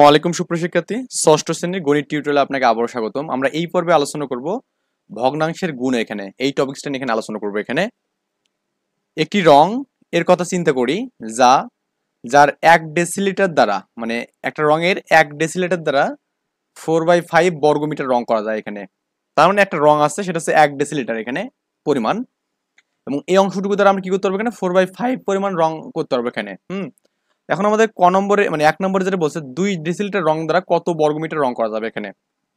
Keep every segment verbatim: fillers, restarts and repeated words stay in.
আলাইকুম সুপ্রশিক্ষার্থী, ষষ্ঠ শ্রেণীর গণিত টিউটোরিয়ালে আপনাকে আবারও স্বাগতম। আমরা এই পর্বে আলোচনা করব ভগ্নাংশের গুণ। এখানে এই টপিকসটা নিয়ে এখানে আলোচনা করব। এখানে একটি রং এর কথা চিন্তা করি, যা যার এক ডেসিলিটার দ্বারা, মানে একটা রঙের এক ডেসিলিটার দ্বারা ফোর বাই ফাইভ বর্গমিটার রং করা যায়। এখানে তার মানে একটা রং আছে, সেটা হচ্ছে এক ডেসিলিটার এখানে পরিমাণ, এবং এই অংশটুকু দ্বারা আমরা কি করতে পারবো, এখানে ফোর বাই ফাইভ পরিমাণ রং করতে পারবো এখানে। হুম এখন আমাদের ক নম্বরে, মানে এক নম্বরে যেটা বলছে, দুই ডেসিলিটার রং দ্বারা কত বর্গমিটার রং করা যাবে। এখানে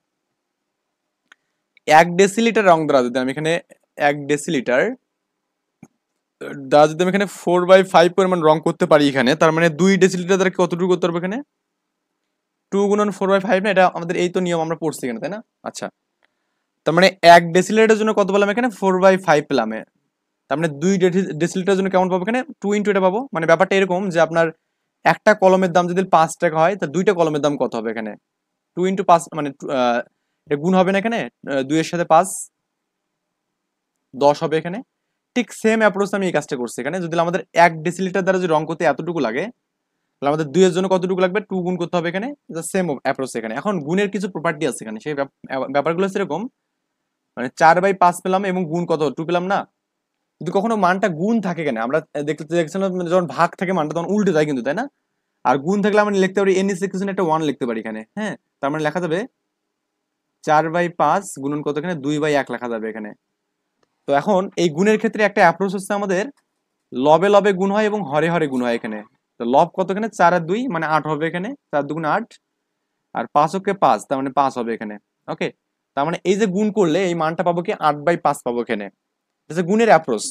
এক ডেসিলিটার রং দ্বারা যদি আমি এখানে এক ডেসিলিটার দ্বারা যদি আমি এখানে ফোর বাই ফাইভ পরিমাণ রং করতে পারি এখানে, তার মানে দুই ডেসিলিটার দ্বারা কতটুকু করতে পারবো এখানে, টু গুণন ফোর বাই ফাইভ না, এটা আমাদের এই তো নিয়ম আমরা পড়ছি এখানে, তাই না? আচ্ছা, তার মানে এক ডেসিলিটারের জন্য কত পেলাম এখানে, ফোর বাই ফাইভ পেলাম। তার মানে দুই ডেসিলিটারের জন্য কেমন পাবো এখানে, টু ইন্টু এটা পাবো। মানে ব্যাপারটা এরকম যে আপনার একটা কলমের দাম যদি পাঁচ টাকা হয়, তা দুইটা কলমের দাম কত হবে এখানে, টু ইন্টু পাঁচ, মানে এটা গুণ হবে না এখানে, দুইয়ের সাথে পাঁচ, দশ হবে এখানে। ঠিক সেম অ্যাপ্রোচ আমি এই কাজটা করছি এখানে। যদি আমাদের এক ডেসিলিটার দ্বারা যদি রং করতে এতটুকু লাগে, তাহলে আমাদের দুইয়ের জন্য কতটুকু লাগবে, টু গুণ করতে হবে এখানে। সেম অ্যাপ্রোচ এখানে। এখন গুণের কিছু প্রপার্টি আছে এখানে, সেই ব্যাপারগুলো হচ্ছে এরকম, মানে চার বাই পাঁচ পেলাম এবং গুণ কত, টু পেলাম না। যদি কখনো মানটা গুণ থাকে, কেন আমরা দেখতে দেখছিলাম যখন ভাগ থাকে মানটা তখন উল্টে যায় কিন্তু, তাই না? আর গুণ থাকলে আমরা লিখতে পারি এন ইস ইকুয়াল একটা ওয়ান লিখতে পারি এখানে। হ্যাঁ, তার মানে লেখা যাবে চার বাই পাঁচ গুণন কত, এখানে দুই বাই এক লেখা যাবে এখানে। তো এখন এই গুণের ক্ষেত্রে একটা অ্যাপ্রোচ হচ্ছে আমাদের, লবে লবে গুণ হয় এবং হরে হরে গুণ হয় এখানে। তো লব কত এখানে, চার আর দুই মানে আট হবে এখানে, চার দুগুণ আট, আর পাঁচ ওকে পাঁচ, তার মানে পাঁচ হবে এখানে। ওকে, তার মানে এই যে গুণ করলে এই মানটা পাবো কি, আট বাই পাঁচ পাবো এখানে। গুণের অ্যাপ্রোচ।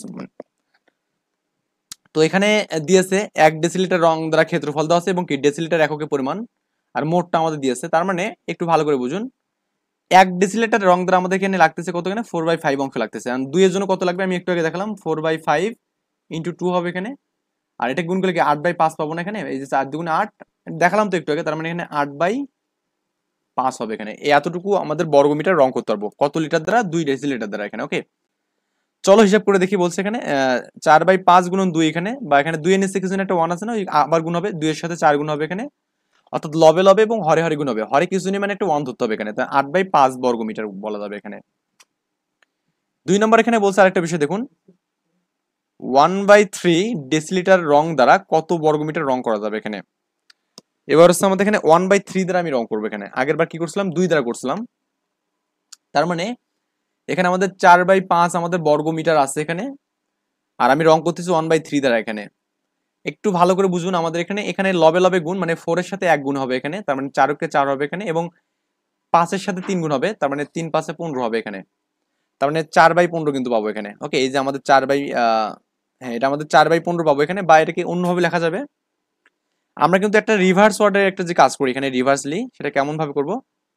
তো এখানে দিয়েছে এক ডেসিলিটার রং দ্বারা ক্ষেত্রফল দেওয়া আছে এবং কি ডেসিলিটার এককে পরিমাণ, আর মোটটা আমাদের দিয়েছে। তার মানে একটু ভালো করে বুঝুন, এক ডেসিলিটার রং দ্বারা আমাদের এখানে লাগতেছে কত, এখানে ফোর বাই ফাইভ অংশ লাগতেছে। আর দুইয়ের জন্য কত লাগবে, আমি একটু আগে দেখালাম, four by five into two হবে এখানে। আর এটা গুণ করলে কি আট বাই পাঁচ পাবো না এখানে, এই যে চার দুগুণে আট, দেখালাম তো একটু আগে। তার মানে এখানে আট বাই পাঁচ হবে এখানে। এতটুকু আমাদের বর্গমিটার রং করতে পারবো কত লিটার দ্বারা, দুই ডেসিলিটার দ্বারা এখানে। ওকে, চলো হিসাব করে দেখি। বলছে এখানে চার বাই পাঁচ গুণন দুই এখানে, বা এখানে দুই এর নিচে কিছু একটা ওয়ান আছে না, আবার গুণ হবে, দুইয়ের সাথে চার গুণ হবে এখানে, অর্থাৎ লবে লবে এবং হরে হরে গুণ হবে। হরে কিছু নেই মানে একটা ওয়ান ধরতে হবে এখানে, তাই আট বাই পাঁচ বর্গ মিটার বলা যাবে এখানে। দুই নম্বর এখানে বলছে আরেকটা বিষয় দেখুন, ওয়ান বাই থ্রি ডেসিলিটার রং দ্বারা কত বর্গমিটার রং করা যাবে এখানে। এবার হচ্ছে আমাদের এখানে ওয়ান বাই থ্রি দ্বারা আমি রং করবো এখানে। আগের বার কি করছিলাম, দুই দ্বারা করছিলাম। তার মানে এখানে আমাদের চার বাই পাঁচ আমাদের বর্গমিটার আছে এখানে, আর আমি রং করতেছি ওয়ান বাই থ্রি দ্বারা এখানে। একটু ভালো করে বুঝুন, আমাদের এখানে এখানে লবে লবে গুণ, মানে ফোর এর সাথে এক গুণ হবে এখানে, তার মানে চারকে চার হবে এখানে, এবং পাঁচের সাথে তিন গুণ হবে, তার মানে তিন পাঁচে পনেরো হবে এখানে। তার মানে চার বাই পনেরো কিন্তু পাবো এখানে। ওকে, এই যে আমাদের চার বাই হ্যাঁ, এটা আমাদের চার বাই পনেরো পাবো এখানে, বা এটাকে অন্যভাবে লেখা যাবে। আমরা কিন্তু একটা রিভার্স অর্ডারের একটা যে কাজ করি এখানে, রিভার্সলি, সেটা কেমন ভাবে করব,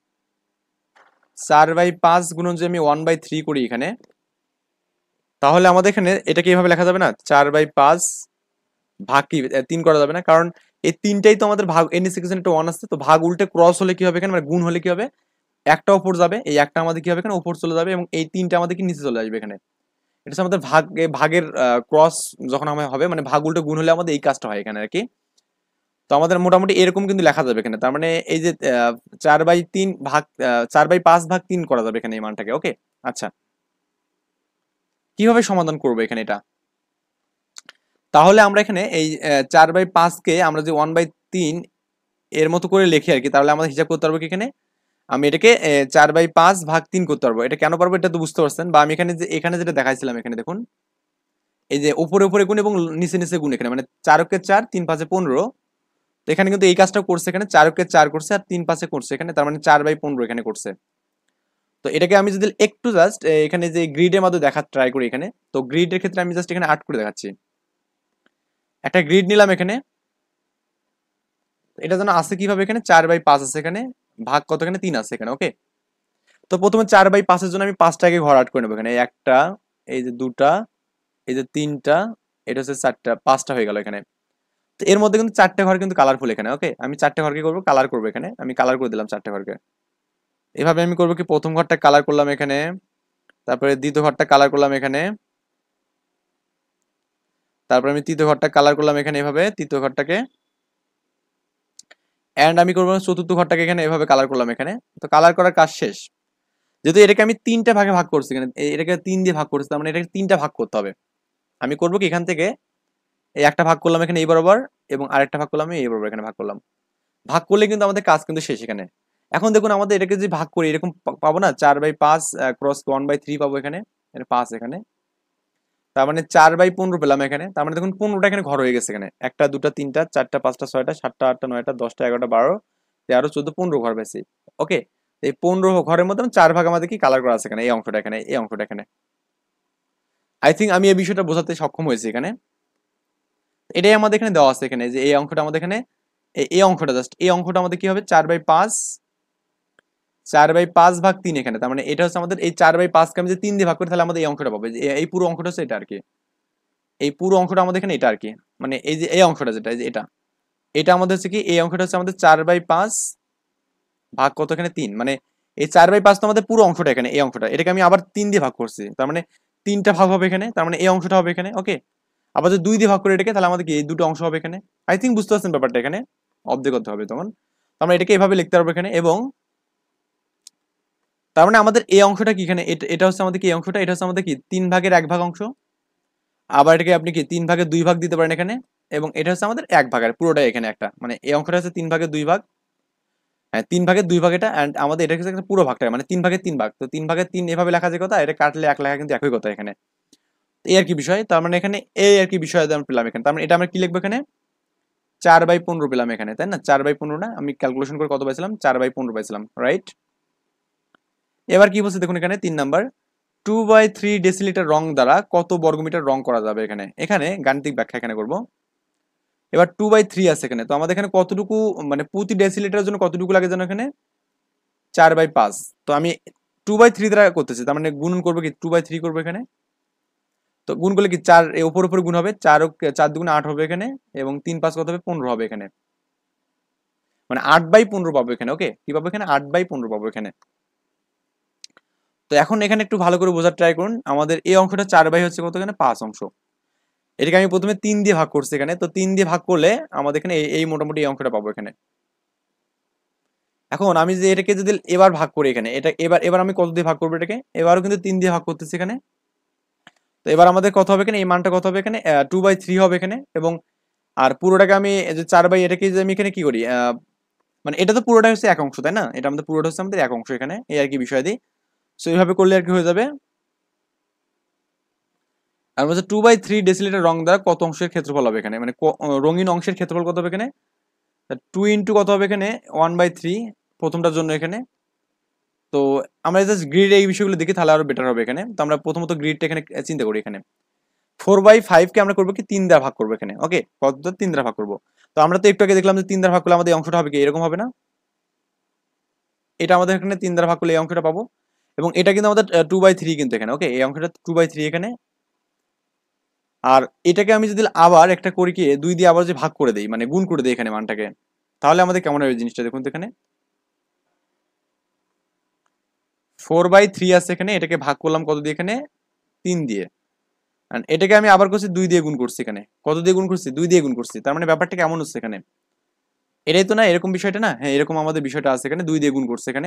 চার বাই পাঁচ গুণন যে আমি ওয়ান বাই থ্রি করি এখানে, তাহলে আমাদের এখানে এটাকে এইভাবে লেখা যাবে না, চার বাই পাঁচ ভাগ কি তিন করা যাবে না, কারণ এই তিনটাই তো আমাদের ভাগ, এন ইকুয়াল একটা ওয়ান আসছে, তো ভাগ উল্টে ক্রস হলে কি হবে এখানে, মানে গুণ হলে কি হবে, একটা ওপর যাবে, এই একটা আমাদের কি হবে এখানে ওপর চলে যাবে, এবং এই তিনটা আমাদের কি নিচে চলে আসবে এখানে। এটা হচ্ছে আমাদের ভাগ, ভাগের ক্রস যখন আমার হবে, মানে ভাগ উল্টে গুণ হলে আমাদের এই কাজটা হয় এখানে আর কি। তো আমাদের মোটামুটি এরকম কিন্তু লেখা যাবে এখানে। তার মানে এই যে চার বাই তিন ভাগ, চার বাই পাঁচ ভাগ তিন করা যাবে এখানে এই মানটাকে। ওকে, আচ্ছা, কিভাবে সমাধান করবো এখানে এটা, তাহলে আমরা এখানে এই চার বাই পাঁচকে আমরা যে ওয়ান বাই তিন এর মতো করে লিখি আর কি, তাহলে আমাদের হিসাব করতে পারবো কি এখানে, আমি এটাকে চার বাই পাঁচ ভাগ তিন করতে পারবো। এটা কেন পারবো এটা তো বুঝতে পারছেন, বা আমি এখানে যে এখানে যেটা দেখাইছিলাম এখানে দেখুন, এই যে উপরে উপরে গুণ এবং নিচে নিচে গুণ এখানে, মানে চারকে চার, তিন পাঁচে পনেরো। তো এখানে কিন্তু এই কাজটা করছে এখানে, চারকে চার করছে আর তিন পাঁচে করছে এখানে, তার মানে চার বাই পনেরো এখানে করছে। তো এটাকে আমি যদি একটু জাস্ট এখানে যে গ্রিডের মাধ্যমে দেখার ট্রাই করি এখানে, তো গ্রিডের ক্ষেত্রে আমি জাস্ট এখানে আট করে দেখাচ্ছি। একটা গ্রিড নিলাম এখানে, এটা যেন আছে কিভাবে, এখানে চার বাই পাঁচ আছে এখানে, ভাগ কত এখানে তিন আছে এখানে। ওকে, তো প্রথমে চার বাই পাঁচের জন্য আমি পাঁচটাকে ঘর আট করে নেবো এখানে, একটা, এই যে দুটা, এই যে তিনটা, এটা হচ্ছে চারটা, পাঁচটা হয়ে গেল এখানে। তো এর মধ্যে কিন্তু চারটে ঘর কিন্তু কালারফুল এখানে। ওকে, আমি চারটে ঘরকে করবো কালার করবো এখানে, আমি কালার করে দিলাম চারটে ঘরকে। এভাবে আমি করবো কি, প্রথম ঘরটা কালার করলাম এখানে, তারপরে দ্বিতীয় ঘরটা কালার করলাম এখানে, তারপরে আমি তৃতীয় ঘরটা কালার করলাম এখানে, এভাবে তৃতীয় ঘরটাকে, অ্যান্ড আমি করবো চতুর্থ ঘরটাকে এখানে এভাবে কালার করলাম এখানে। তো কালার করার কাজ শেষ। যেহেতু এটাকে আমি তিনটা ভাগে ভাগ করছি এখানে, এটাকে তিন দিয়ে ভাগ করছি, তার মানে এটাকে তিনটা ভাগ করতে হবে। আমি করবো কি এখান থেকে এই একটা ভাগ করলাম এখানে এই বরাবর, এবং আরেকটা ভাগ করলাম এই বরাবর এখানে ভাগ করলাম। ভাগ করলে কিন্তু আমাদের কাজ কিন্তু শেষ এখানে। এখন দেখুন আমাদের এটাকে যদি ভাগ করি এরকম পাবো না, চার বাই পাঁচ ক্রস ওয়ান বাই থ্রি পাবো এখানে, পাঁচ এখানে, তার মানে চার বাই পনেরো পেলাম এখানে। তার মানে দেখুন পনেরোটা এখানে ঘর হয়ে গেছে এখানে, একটা দুটা তিনটা চারটা পাঁচটা ছয়টা সাতটা আটটা নয়টা দশটা এগারোটা বারো তেরো চোদ্দ পনেরো ঘর পেয়েছি। ওকে, এই পনেরো ঘরের মধ্যে চার ভাগ আমাদের কি কালার করা আছে এখানে, এই অংশটা এখানে, এই অংশটা এখানে। আই থিঙ্ক আমি এই বিষয়টা বোঝাতে সক্ষম হয়েছি এখানে। এটাই আমাদের এখানে দেওয়া আছে এখানে, যে এই অংশটা আমাদের এখানে, এই অংশটা জাস্ট এই অংশটা আমাদের কি হবে, চার বাই পাঁচ চার বাই পাঁচ ভাগ তিন এখানে। তার মানে এটা হচ্ছে আমাদের এই চার বাই পাঁচকে আমি যে তিন দিয়ে ভাগ করি তাহলে আমাদের এই অংশটা পাবে, এই পুরো অংশটা হচ্ছে এটা আর কি, এই পুরো অংশটা আমাদের এখানে এটা আর কি, মানে এই যে এই অংশটা যেটা, এই যে এটা এটা আমাদের হচ্ছে কি, এই অংশটা হচ্ছে আমাদের চার বাই পাঁচ ভাগ কত এখানে তিন, মানে এই চার বাই পাঁচ তো আমাদের পুরো অংশটা এখানে, এই অংশটা এটাকে আমি আবার তিন দিয়ে ভাগ করছি, তার মানে তিনটা ভাগ হবে এখানে, তার মানে এই অংশটা হবে এখানে। ওকে, আবার যদি দুই দিয়ে ভাগ করে এটাকে তাহলে আমাদের কি এই দুটো অংশ হবে এখানে। আই থিঙ্ক বুঝতে পারছেন ব্যাপারটা এখানে, অর্ধেক করতে হবে তখন। আমরা এটাকে এভাবে লিখতে পারবো এখানে, এবং তার মানে আমাদের এই অংশটা কি এখানে, এটা হচ্ছে আমাদের কি এই অংশটা, এটা হচ্ছে আমাদের কি তিন ভাগের এক ভাগ অংশ। আবার এটাকে আপনি কি তিন ভাগের দুই ভাগ দিতে পারেন এখানে, এবং এটা হচ্ছে আমাদের এক ভাগের পুরোটাই এখানে একটা, মানে এই অংশটা হচ্ছে তিন ভাগের দুই ভাগ, হ্যাঁ তিন ভাগের দুই ভাগ এটা, অ্যান্ড আমাদের এটা হচ্ছে পুরো ভাগটা মানে তিন ভাগের তিন ভাগ, তো তিন ভাগের তিন এভাবে লেখা যায় কথা, এটা কাটলে এক লেখা কিন্তু একই কথা এখানে। এই আর কি বিষয়, তার মানে এখানে এই আর কি বিষয় আমরা পেলাম এখানে। তার মানে এটা আমরা কি লিখবো এখানে, চার বাই পনেরো পেলাম এখানে, তাই না? চার বাই পনেরো না, আমি ক্যালকুলেশন করে কত পাইছিলাম, চার বাই পনেরো পাইছিলাম, রাইট? এবার কি বলছে দেখুন এখানে তিন number, two by three decilitre রং দ্বারা কত বর্গমিটার রং করা যাবে এখানে, এখানে গাণিতিক ব্যাখ্যা এখানে করবো। এবার টু বাই থ্রি আছে এখানে, তো আমাদের এখানে কতটুকু মানে প্রতি ডেসিলিটারের জন্য কতটুকু লাগে যেন এখানে, চার বাই পাঁচ। তো আমি টু বাই থ্রি দ্বারা করতেছি, তার মানে গুণন করবো কি, টু বাই থ্রি করবো এখানে। তো গুণ করলে কি চার ওপর উপর গুণ হবে, চার চার দুগুণে আট হবে এখানে, এবং তিন পাঁচ কত হবে, পনেরো হবে এখানে, মানে আট বাই পনেরো পাবো এখানে। ওকে, কি পাবো এখানে, আট বাই পনেরো পাবো এখানে। তো এখন এখানে একটু ভালো করে বোঝার ট্রাই করুন, আমাদের এই অংশটা চার বাই হচ্ছে কত এখানে, পাঁচ অংশ। এটাকে আমি প্রথমে তিন দিয়ে ভাগ করছি এখানে, তো তিন দিয়ে ভাগ করলে আমাদের এখানে এই মোটামুটি এই অংশটা পাবো এখানে। এখন আমি যে এটাকে যদি এবার ভাগ করি এখানে, এটা এবার এবার আমি কত দিয়ে ভাগ করবো এটাকে, এবারও কিন্তু তিন দিয়ে ভাগ করতেছি এখানে। তো এবার আমাদের কত হবে এখানে, এই মানটা কত হবে এখানে, টু বাই থ্রি হবে এখানে, এবং আর পুরোটাকে আমি যে চার বাই এটাকে যে আমি এখানে কি করি, মানে এটা তো পুরোটা হচ্ছে এক অংশ, তাই না? এটা আমাদের পুরোটা হচ্ছে আমাদের এক অংশ এখানে, এই আর কি বিষয় দিই। সো এইভাবে করলে আর কি হয়ে যাবে, আর হচ্ছে টু বাই থ্রি ডেসিলিটার রং দ্বারা কত অংশের ক্ষেত্রফল হবে এখানে, মানে রঙিন অংশের ক্ষেত্রফল কত হবে এখানে, টু ইন্টু কত হবে এখানে, ওয়ান বাই থ্রি প্রথমটার জন্য এখানে। তো আমরা জাস্ট গ্রিড এই বিষয়গুলো দেখি তাহলে আরো বেটার হবে এখানে। তো আমরা প্রথমত গ্রিডটা এখানে চিন্তা করি এখানে, ফোর বাই ফাইভ কে আমরা করবো কি তিন দ্বারা ভাগ করবো এখানে। ওকে, কত তিন দ্বারা ভাগ করবো। তো আমরা তো একটু আগে দেখলাম যে তিন দ্বারা ভাগ করলে আমাদের অংশটা হবে কি এরকম হবে না, এটা আমাদের এখানে তিন দ্বারা ভাগ করলে এই অংশটা পাবো, এবং এটা কিন্তু আমাদের টু বাই থ্রি কিন্তু এখানে। ওকে, এই অংশটা টু বাই থ্রি এখানে, আর এটাকে আমি যদি আবার একটা করি কি দুই দিয়ে আবার যে ভাগ করে দেই, মানে গুণ করে দেই এখানে মানটাকে, তাহলে আমাদের কেমন হবে জিনিসটা দেখুন তো এখানে, ফোর বাই থ্রি আছে এখানে, এটাকে ভাগ করলাম কত দিয়ে এখানে, তিন দিয়ে, এটাকে আমি আবার করছি দুই দিয়ে গুণ করছি এখানে, কত দিয়ে গুণ করছি, দুই দিয়ে গুণ করছি। তার মানে ব্যাপারটা কেমন হচ্ছে এখানে, এটাই তো না এরকম বিষয়টা না, হ্যাঁ এরকম আমাদের বিষয়টা আছে এখানে, দুই দিয়ে গুণ করছে এখানে।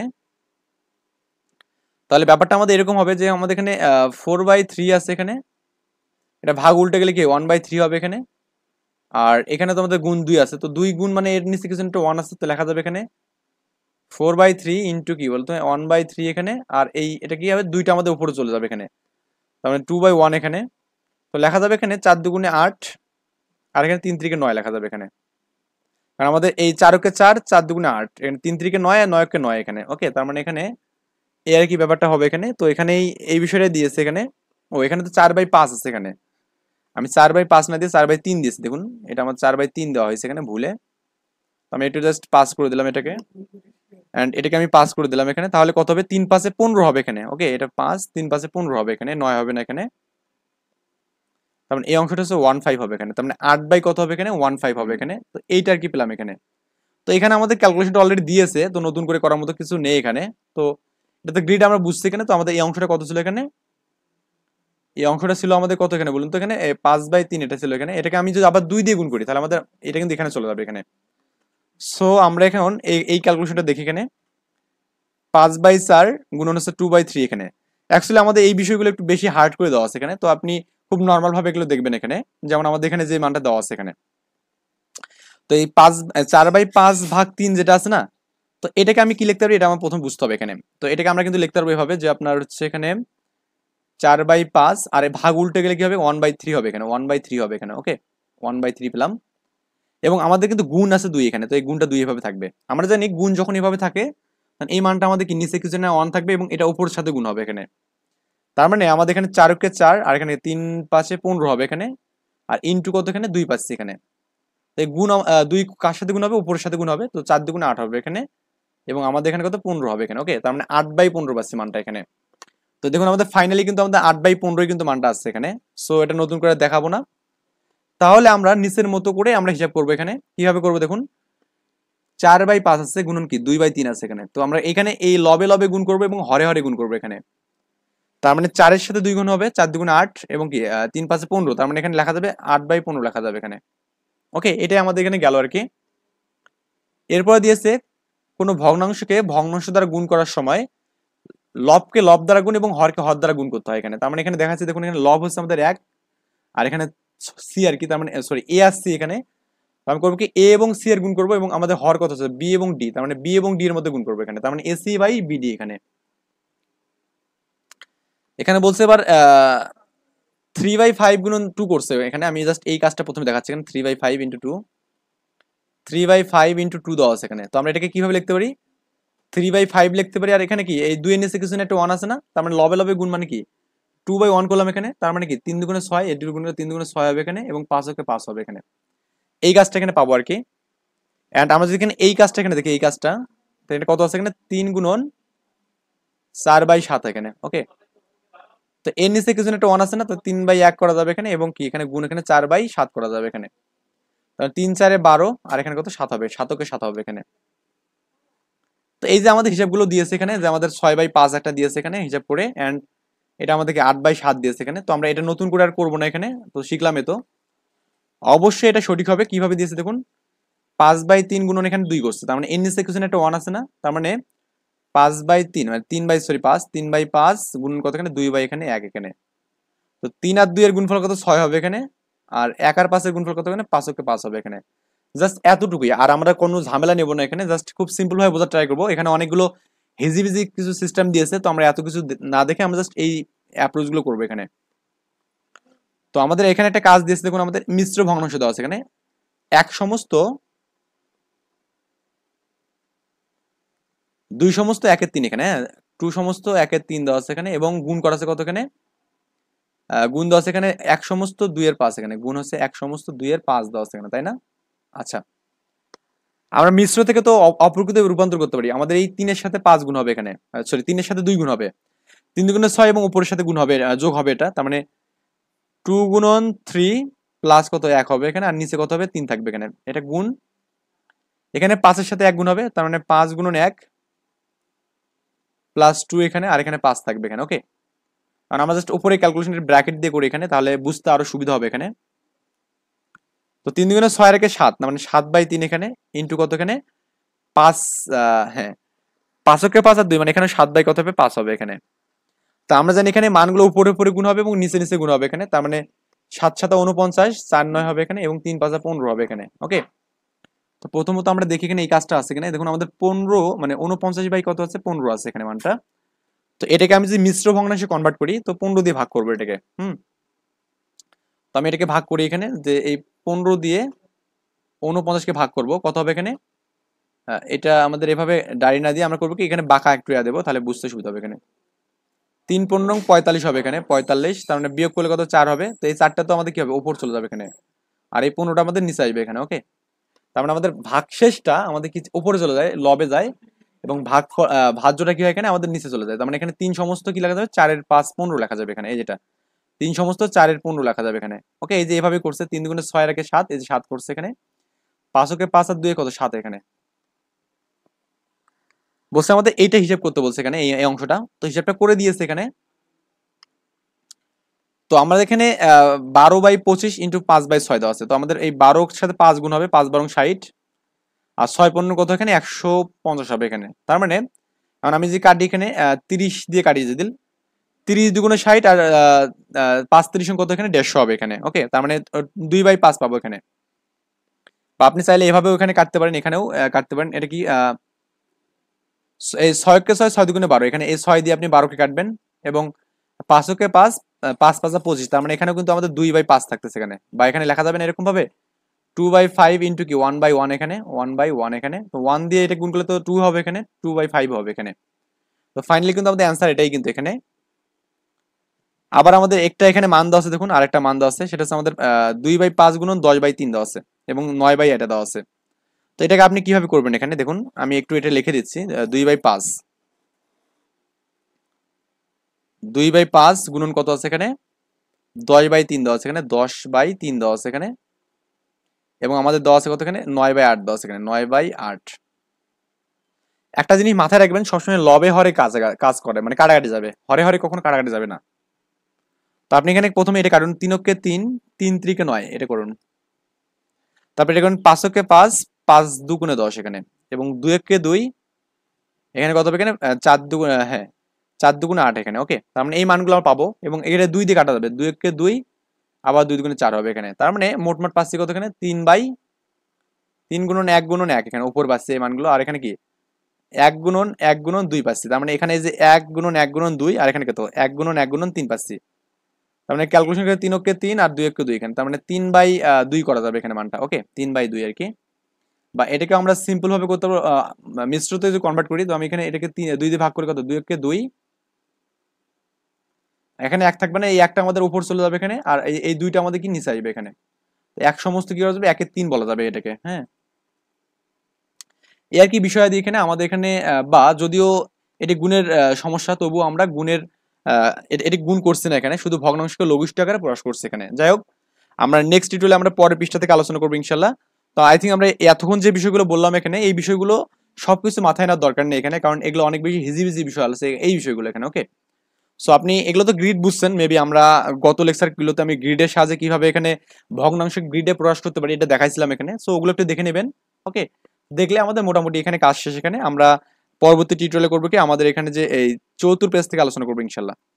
তাহলে ব্যাপারটা আমাদের এরকম হবে যে আমাদের এখানে ফোর বাই থ্রি আছে এখানে, এটা ভাগ উল্টে গেলে কি ওয়ান বাই থ্রি হবে এখানে, আর এখানে তো আমাদের গুণ দুই আছে, তো দুই গুণ মানে এর নিচে কিছু একটা ওয়ান আছে, তো লেখা যাবে এখানে ফোর বাই থ্রি ইন্টু কি বলতো ওয়ান বাই থ্রি এখানে, আর এই এটা কি হবে, দুইটা আমাদের উপরে চলে যাবে এখানে, তার মানে টু বাই ওয়ান এখানে। তো লেখা যাবে এখানে চার দুগুণে আট, আর এখানে তিন ত্রিকে নয় লেখা যাবে এখানে, কারণ আমাদের এই চারকে চার, চার দুগুণে আট, এখানে তিন ত্রিকে নয় আর নয়কে নয় এখানে। ওকে, তার মানে এখানে এই আর কি ব্যাপারটা হবে এখানে। তো এখানে এই বিষয়টা দিয়েছে এখানে, ও এখানে তো চার বাই পাঁচ আছে এখানে, আমি চার বাই পাঁচ না দিয়ে চার বাই তিন দিয়েছি, দেখুন এটা আমার চার বাই তিন দেওয়া হয়েছে এখানে ভুলে, আমি একটু জাস্ট পাস করে দিলাম এটাকে, এন্ড এটাকে আমি পাস করে দিলাম এখানে। তাহলে কত হবে, তিন পাঁচে পনেরো হবে এখানে। ওকে, এটা পাঁচ, তিন পাঁচে পনেরো হবে এখানে, নয় হবে না এখানে, তার মানে এই অংশটা হচ্ছে ওয়ান ফাইভ হবে এখানে, তার মানে আট বাই কত হবে এখানে, ওয়ান ফাইভ হবে এখানে। তো এইটা আর কি পেলাম এখানে। তো এখানে আমাদের ক্যালকুলেশনটা অলরেডি দিয়েছে, তো নতুন করে করার মতো কিছু নেই এখানে। তো এটাতে গ্রিড আমরা বুঝছি এখানে। তো আমাদের এই অংশটা কত ছিল এখানে, এই অংশটা ছিল আমাদের কত এখানে বলুন তো, এখানে পাঁচ বাই তিন এটা ছিল এখানে। এটাকে আমি যদি আবার দুই দিয়ে গুণ করি তাহলে আমাদের এটা কিন্তু এখানে চলে যাবে এখানে, সো আমরা এখন এই এই ক্যালকুলেশনটা দেখি এখানে পাঁচ বাই চার গুণন হচ্ছে টু বাই থ্রি এখানে। অ্যাকচুয়ালি আমাদের এই বিষয়গুলো একটু বেশি হার্ড করে দেওয়া আছে এখানে, তো আপনি খুব নর্মাল ভাবে এগুলো দেখবেন এখানে। যেমন আমাদের এখানে যে মানটা দেওয়া আছে এখানে, তো এই পাঁচ চার বাই পাঁচ ভাগ তিন যেটা আছে না, তো এটাকে আমি কি লিখতে পারি এটা আমার প্রথম বুঝতে হবে এখানে। তো এটাকে আমরা কিন্তু লিখতে পারবো এভাবে যে আপনার হচ্ছে এখানে চার বাই পাঁচ আর ভাগ উল্টে গেলে কি হবে, ওয়ান বাই থ্রি হবে এখানে, ওয়ান বাই থ্রি হবে এখানে। ওকে, ওয়ান বাই থ্রি পেলাম। এবং আমাদের কিন্তু গুণ আছে দুই এখানে, তো এই গুণটা দুই এভাবে থাকবে। আমরা জানি গুণ যখন এভাবে থাকে এই মানটা আমাদের কি নিচে কিছু না ওয়ান থাকবে এবং এটা উপরের সাথে গুণ হবে এখানে। তার মানে আমাদের এখানে চারকে চার আর এখানে তিন পাঁচে পনেরো হবে এখানে, আর ইনটু কত এখানে দুই পাচ্ছি এখানে। এই গুণ দুই কার সাথে গুণ হবে, উপরের সাথে গুণ হবে, তো চার দুগুণে আট হবে এখানে, এবং আমাদের এখানে কত পনেরো হবে এখানে। ওকে, তার মানে আট বাই পনেরো পাচ্ছি মানটা এখানে। তো দেখুন আমাদের ফাইনালি কিন্তু আমাদের আট বাই পনেরোই কিন্তু মানটা আসছে এখানে। সো এটা নতুন করে দেখাবো না, তাহলে আমরা নিচের মতো করে আমরা হিসাব করবো এখানে। কিভাবে করবো দেখুন, চার বাই পাঁচ আছে গুণন কি দুই বাই তিন আছে এখানে, তো আমরা এখানে এই লবে লবে গুণ করবো এবং হরে হরে গুণ করবো এখানে। তার মানে চারের সাথে দুই গুণ হবে, চার দুগুণ আট এবং কি তিন পাঁচে পনেরো, তার মানে এখানে লেখা যাবে আট বাই পনেরো লেখা যাবে এখানে। ওকে, এটাই আমাদের এখানে গেল আর কি। এরপরে দিয়েছে কোনো ভগ্নাংশকে ভগ্নাংশ দ্বারা গুণ করার সময় লবকে লব দ্বারা গুণ এবং হরকে হর দ্বারা গুণ করতে হয় এখানে। তার মানে এখানে দেখা যাচ্ছে দেখুন এখানে লব হচ্ছে আমাদের এক, আর এখানে সি আর কি, তার মানে সরি এ আর সি এখানে। আমি করবো কি এ এবং সি এর গুণ করবো এবং আমাদের হর কত হচ্ছে বি এবং ডি, তার মানে বি এবং ডি এর মধ্যে গুণ করবো এখানে। তার মানে এসি বাই বিডি এখানে। এখানে বলছে এবার থ্রি বাই ফাইভ গুণন টু করছে এখানে। আমি জাস্ট এই কাজটা প্রথমে দেখাচ্ছি এখানে, three by five into two, three by five into two দেওয়া আছে এখানে। তো আমরা এটাকে কিভাবে লিখতে পারি, থ্রি বাই ফাইভ লিখতে পারি, আর এখানে কি এই দুই এর নিচে কিছু একটা ওয়ান আছে না, তার মানে লবে লবে গুণ মানে কি টু বাই ওয়ান করলাম এখানে। তার মানে কি তিন দুগুণে ছয়, এর দুই গুণে তিন দুগুণে ছয় হবে এখানে, এবং পাঁচ হচ্ছে পাঁচ হবে এখানে। এই কাজটা এখানে পাবো আর কি। এন্ড আমরা যদি এখানে এই কাজটা এখানে দেখি, এই কাজটা তো এটা কত আছে এখানে, তিন গুণন চার বাই সাত এখানে। ওকে, তো এর নিচে কিছু একটা ওয়ান আছে না, তো তিন বাই এক করা যাবে এখানে, এবং কি এখানে গুণ এখানে চার বাই সাত করা যাবে এখানে। তাহলে তিন চারে বারো, আর এখানে কত সাত হবে, সাতকে সাত হবে এখানে। তো এই যে আমাদের হিসাবগুলো দিয়েছে এখানে, যে আমাদের ছয় বাই পাঁচ একটা দিয়েছে এখানে হিসাব করে, এন্ড এটা আমাদেরকে আট বাই সাত দিয়েছে এখানে। তো আমরা এটা নতুন করে আর করবো না এখানে, তো শিখলাম এ। তো অবশ্যই এটা সঠিক হবে। কিভাবে দিয়েছে দেখুন, পাঁচ বাই তিন গুণন এখানে দুই করছে, তার মানে এর নিচে কিছু একটা ওয়ান আছে না, তার মানে পাঁচ বাই তিন মানে তিন বাই সরি পাঁচ, তিন বাই পাঁচ গুণন কত এখানে, দুই বাই এখানে এক এখানে। তো তিন আর দুই এর গুণফল কত, ছয় হবে এখানে, আর এক আর পাঁচের গুণফল কত এখানে, পাঁচ ওকে পাঁচ হবে এখানে। জাস্ট এতটুকুই, আর আমরা কোনো ঝামেলা নেবো না এখানে, জাস্ট খুব সিম্পল ভাবে বোঝার ট্রাই করবো। এখানে অনেকগুলো হেজিবিজি কিছু সিস্টেম দিয়েছে, তো আমরা এত কিছু না দেখে আমরা জাস্ট এই অ্যাপ্রোচ গুলো করবো এখানে। তো আমাদের এখানে একটা কাজ দিয়েছে দেখুন, আমাদের মিশ্র ভগ্নাংশ দেওয়া আছে এখানে, এক সমস্ত দুই সমস্ত একের তিন এখানে, হ্যাঁ টু সমস্ত একের তিন দেওয়া আছে এখানে, এবং গুণ করা আছে কত এখানে, গুণ দেওয়া আছে এখানে এক সমস্ত দুই এর পাঁচ এখানে, গুণ হচ্ছে এক সমস্ত দুই এর পাঁচ দেওয়া আছে এখানে, তাই না? আচ্ছা, আমরা মিশ্র থেকে তো অপ্রকৃত রূপান্তর করতে পারি। আমাদের এই তিনের সাথে পাঁচ গুণ হবে এখানে, সরি তিনের সাথে দুই গুণ হবে, তিন দুগুণে ছয় এবং উপরের সাথে গুণ হবে, যোগ হবে এটা। তার মানে টু গুণন থ্রি প্লাস কত এক হবে এখানে, আর নিচে কত হবে তিন থাকবে এখানে, এটা গুণ। এখানে পাঁচের সাথে এক গুণ হবে, তার মানে পাঁচ গুণন এক প্লাস টু এখানে, আর এখানে পাঁচ থাকবে এখানে। ওকে, কারণ আমরা জাস্ট উপরে ক্যালকুলেশনের ব্র্যাকেট দিয়ে করি এখানে, তাহলে বুঝতে আরো সুবিধা হবে এখানে। তো তিন দুগুণে ছয় রেখে সাত, মানে সাত বাই তিন এখানে, ইন্টু কত এখানে পাঁচ, হ্যাঁ পাঁচকে পাঁচ আর দুই, মানে এখানে সাত বাই কত হবে, পাঁচ হবে এখানে। তো আমরা জানি এখানে মানগুলো উপরে উপরে গুণ হবে এবং নিচে নিচে গুণ হবে এখানে, তার মানে সাত সাত উনপঞ্চাশ, চার নয় হবে এখানে, এবং তিন পাঁচ পনেরো হবে এখানে। ওকে, তো প্রথমত আমরা দেখি এখানে এই কাজটা আছে কিনা। দেখুন আমাদের পনেরো মানে উনপঞ্চাশ বাই কত আছে, পনেরো আছে এখানে মানটা। তো এটাকে আমি যদি মিশ্র ভগ্নাংশে কনভার্ট করি, তো পনেরো দিয়ে ভাগ করবো এটাকে। হুম, তো আমি এটাকে ভাগ করি এখানে, যে এই পনেরো দিয়ে উনপঞ্চাশকে ভাগ করব, কত হবে এখানে, এটা আমাদের এভাবে ডায়রি না দিয়ে আমরা করবো কি এখানে বাঁকা একটু দেবো, তাহলে বুঝতে সুবিধা হবে এখানে। তিন পনেরো পঁয়তাল্লিশ হবে এখানে, পঁয়তাল্লিশ, তার মানে বিয়োগ করলে কত, চার হবে। তো এই চারটা তো আমাদের কি হবে, উপর চলে যাবে এখানে, আর এই পনেরোটা আমাদের নিচে আসবে এখানে। ওকে, তার মানে আমাদের ভাগশেষটা আমাদের কি উপরে চলে যায়, লবে যায়, এবং ভাগ ভাজ্যটা কি হয় এখানে আমাদের নিচে চলে যায়। তার মানে এখানে তিন সমস্ত কি লেখা যাবে, চারের পাঁচ পনেরো লেখা যাবে এখানে, এই যেটা তিন সমস্ত চারের পনেরো লেখা যাবে এখানে। ওকে, এই যে এভাবে করছে, তিন দুগুণে ছয় রেখে সাত, এই যে সাত করছে এখানে, পাঁচ ওকে পাঁচ আর দুই কত, সাত এখানে। বলছে আমাদের এইটা হিসাব করতে বলছে এখানে, এই অংশটা, তো হিসাবটা করে দিয়েছে এখানে। তো আমরা এখানে বারো বাই পঁচিশ ইন্টু পাঁচ বাই ছয় দেওয়া আছে, তো আমাদের এই বারোর সাথে পাঁচ গুণ হবে, পাঁচ বারো ষাট, আর ছয় পনেরো কত এখানে একশো পঞ্চাশ হবে এখানে। তার মানে এখন আমি যে কাটি এখানে তিরিশ দিয়ে কাটিয়ে দিল, তিরিশ দুগুণে ষাট, আর পাঁচ তিরিশ কত এখানে দেড়শো হবে এখানে। ওকে, তার মানে দুই বাই পাঁচ পাবো এখানে। বা আপনি চাইলে এভাবেও এখানে কাটতে পারেন, এখানেও কাটতে পারেন। এটা কি এই ছয়কে ছয়, ছয় দুগুণে বারো, এখানে এই ছয় দিয়ে আপনি বারোকে কাটবেন, এবং পাঁচকে পাঁচ, পাঁচ পাঁচা পঁচিশ, তার মানে এখানেও কিন্তু আমাদের দুই বাই পাঁচ থাকতেছে এখানে। বা এখানে লেখা যাবে না এরকম ভাবে টু বাই ফাইভ ইন্টু কি ওয়ান বাই ওয়ান, এখানে ওয়ান বাই ওয়ান, এখানে তো ওয়ান দিয়ে এটা গুণ করলে তো টু হবে, এখানে টু বাই ফাইভ হবে এখানে। তো ফাইনালি কিন্তু আমাদের অ্যান্সার এটাই কিন্তু এখানে। আবার আমাদের একটা এখানে মান দেওয়া আছে, দেখুন আরেকটা মান দেওয়া আছে, সেটা হচ্ছে আমাদের দুই বাই পাঁচ গুণন দশ বাই তিন দেওয়া আছে, এবং নয় বাই এটা দেওয়া আছে। তো এটাকে আপনি কিভাবে করবেন এখানে দেখুন, আমি একটু এটা লিখে দিচ্ছি। দুই বাই পাঁচ, দুই বাই পাঁচ গুণন কত আছে এখানে দশ বাই তিন দেওয়া আছে, এখানে দশ বাই তিন দেওয়া আছে এখানে, এবং আমাদের দেওয়া আছে কত এখানে নয় বাই আট দেওয়া আছে এখানে, নয় বাই আট। একটা জিনিস মাথায় রাখবেন, সবসময় লবে হরে কাজ কাজ করে, মানে কাটাকাটি যাবে, হরে হরে কখনো কাটাকাটি যাবে না। তো আপনি এখানে প্রথমে এটা কাটুন, তিনকে তিন, তিন ত্রিকে নয়, এটা করুন। তারপরে এটা করুন পাঁচকে পাঁচ, পাঁচ দুগুণে দশ এখানে, এবং দুই একে দুই, এখানে কত হবে এখানে চার দুগুণ, হ্যাঁ চার দুগুণে আট এখানে। ওকে, তার মানে এই মানগুলো আমরা পাবো, এবং এখানে দুই দিয়ে কাটা যাবে, দুই একে দুই, আবার দুই দুগুণে চার হবে এখানে। তার মানে মোট মোট পাচ্ছি কত এখানে তিন বাই তিন গুণন এক গুণন এক, এখানে উপর পাচ্ছি এই মানগুলো, আর এখানে কি এক গুণন এক গুণন দুই পাচ্ছি। তার মানে এখানে এই যে এক গুণন এক গুণন দুই, আর এখানে কত এক গুণন এক গুণন তিন পাচ্ছি। তার মানে ক্যালকুলেশন করে তিন অক্ষে তিন আর দুই অক্ষে দুই এখানে, তার মানে তিন বাই দুই করা যাবে এখানে মানটা। ওকে, তিন বাই দুই আর কি। বা এটাকে আমরা সিম্পল ভাবে করতে পারবো, মিশ্রতে যদি কনভার্ট করি, তো আমি এখানে এটাকে দুই দিয়ে ভাগ করে কত দুই অক্ষে দুই, এখানে এক থাকবে না, এই একটা আমাদের উপর চলে যাবে এখানে, আর এই দুইটা আমাদের কি নিচে আসবে এখানে। এক সমস্ত কি করা যাবে, একের তিন বলা যাবে এটাকে। হ্যাঁ, এই আর কি বিষয় দিয়ে এখানে আমাদের এখানে, বা যদিও এটি গুণের সমস্যা, তবুও আমরা গুণের এটি গুণ করছি না এখানে, শুধু ভগ্নাংশকে লঘিষ্ঠ আকারে প্রকাশ করছি এখানে। যাই হোক, আমরা নেক্সট টিউটোরিয়ালে আমরা পরের পৃষ্ঠা থেকে আলোচনা করবো ইনশাল্লাহ। তো আই থিঙ্ক আমরা এতক্ষণ যে বিষয়গুলো বললাম এখানে, এই বিষয়গুলো সবকিছু মাথায় নেওয়ার দরকার নেই এখানে, কারণ এগুলো অনেক বেশি হিজিবিজি বিষয় আছে এই বিষয়গুলো এখানে। ওকে, সো আপনি এগুলো তো গ্রিড বুঝছেন মেবি, আমরা গত লেকচারগুলোতে আমি গ্রিডের সাহায্যে কিভাবে এখানে ভগ্নাংশ গ্রিডে প্রকাশ করতে পারি এটা দেখাইছিলাম এখানে। সো ওগুলো একটু দেখে নেবেন। ওকে, দেখলে আমাদের মোটামুটি এখানে কাজ শেষ। এখানে আমরা পরবর্তী টিউটোরিয়ালে করবো কি, আমাদের এখানে যে এই চতুর পেজ থেকে আলোচনা করবো ইনশাল্লাহ।